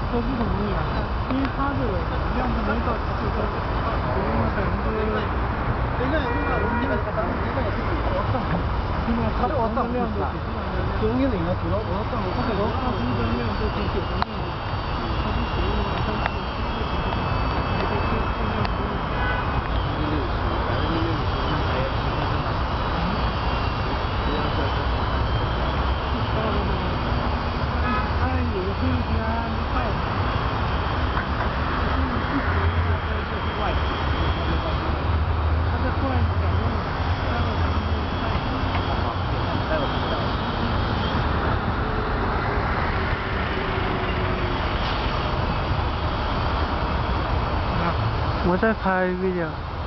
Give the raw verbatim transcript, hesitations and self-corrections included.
都不同意啊，因为它这个量是没到四个，我们百分之。它的我上量都几十万的，中间那个做了我上我这个它中间量都挺九十量，它是属于那个三十。我在拍 video。